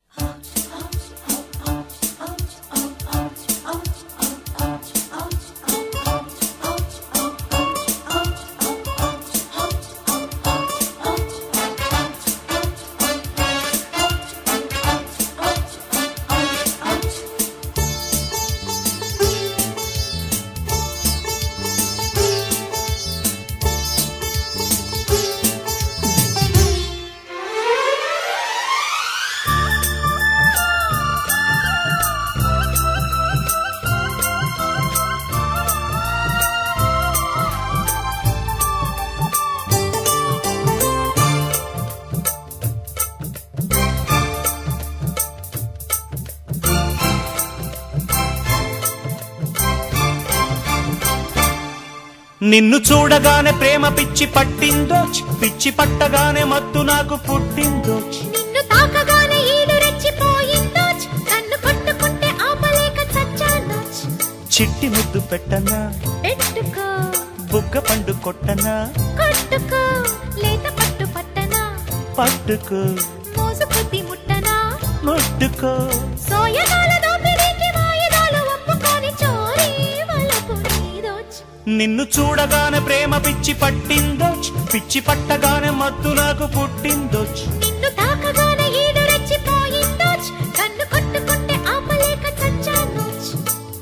నిన్ను చూడగానే ప్రేమ పిచ్చి పట్టిందోచ్, పిచ్చి పట్టగానే మత్తు నాకు పుట్టిందోచ్. నిన్ను తాకగానే ఈడు రెచ్చిపోయిందోచ్, నన్ను కొట్టుకుంటే ఆపలేక చచ్చానోచ్. చిట్టి ముద్దు పెట్టనా పెట్టుకో, బుగ్గ పండు కొట్టనా కొట్టుకో, లేత పట్టు పట్టనా పట్టుకో, మోసు కొద్ది ముట్టనా ముట్టుకో. సోయగాల దోపిడీకి వాయిదాలు ఒప్పుకొని చోరీ వలపు నీదోచ్. నిన్ను చూడగానే ప్రేమ పిచ్చి పట్టిందోచ్, పిచ్చి పట్టగానే మత్తు నాకు పుట్టిందోచ్. నిన్ను తాకగానే ఈడు రెచ్చిపోయిందోచ్, కన్ను కొట్టుకుంటే ఆపలేక చచ్చానోచ్.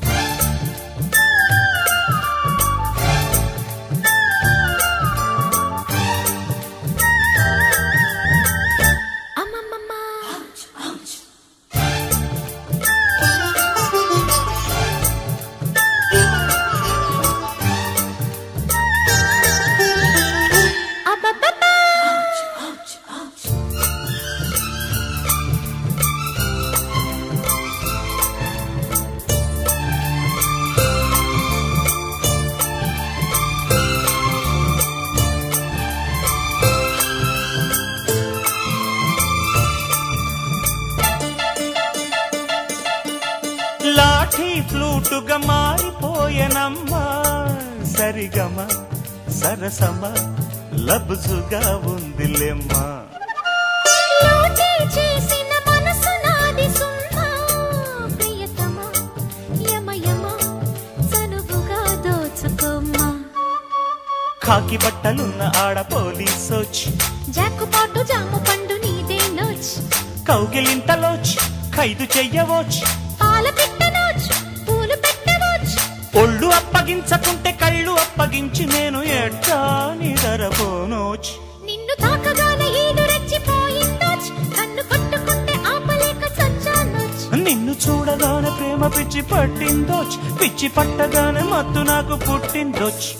అమ్మమ్మమ్మ అబ్బబ్బబ్బా లాఠీ ఫ్లూటుగా మారిపోయనమ్మా, సరిగమ సరసమ లబ్జుగా ఉందిలేమ్మా. లోటే చేసిన మనసు నాది సుమ్మా, ప్రియతమా యమయమ సనువుగా దోచుకోమ్మా. కాకి బట్టలున్న ఆడ పోలీసోచ్, జాకుపాటు జాము పండు నీదేనోచ్. కౌగిలింతలోచ్ ఖైదు చెయ్యవోచ్. పాల పెట్టనోచ్, పూలు పెట్టవోచ్. ఒళ్ళు అప్పగించకుంటే కళ్ళు అప్పగించి నేను ఎట్టా నిదరపోనోచ్. నిన్ను తాకగానే ఈడు రెచ్చిపోయిందోచ్, కన్ను కొట్టుకుంటే ఆపలేక చచ్చానోచ్. నిన్ను చూడగానే ప్రేమ పిచ్చి పట్టిందోచ్, పిచ్చి పట్టగానే మత్తు నాకు పుట్టిందోచ్.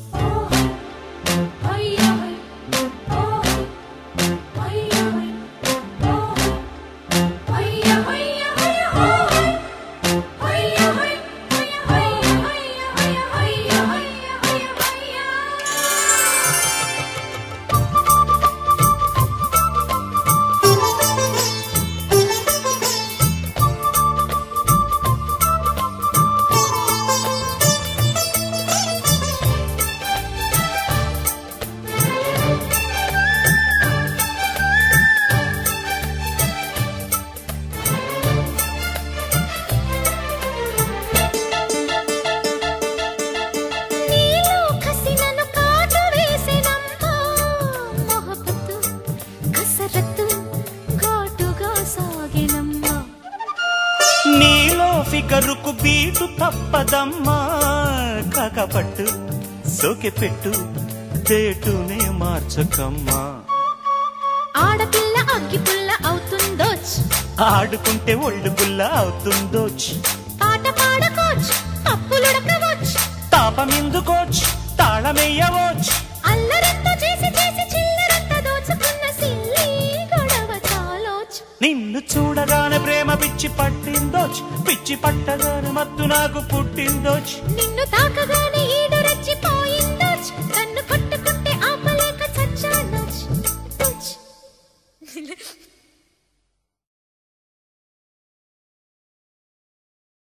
నీలో కసినను కాటు వేసెనమ్మా, మొహబత్తు కసరత్తు ఘాటుగా సాగెనమ్మా. నీలో ఫిగరుకు బీటు తప్పదమ్మా, కాకపట్టు సోకె పెట్టు తేటునే మార్చకమ్మా. ఆడపిల్ల అగ్గిపుల్ల అవుతుందోచ్, ఆడుకుంటే ఒళ్ళు గుల్ల అవుతుందోచ్. పాట పాడకోచ్, పప్పులుడకవోచ్. తాపమిందుకోచ్ తాళమెయ్యవోచ్. అల్లరంతా చేసి చేసి చిల్లరంతా దోచుకున్న సిల్లి గొడవ చాలోచ్. నిన్ను చూడగానే ప్రేమ పిచ్చి పట్టిందోచ్, పిచ్చి పట్టగానే మత్తు నాకు పుట్టిందోచ్. నిన్ను తాకగానే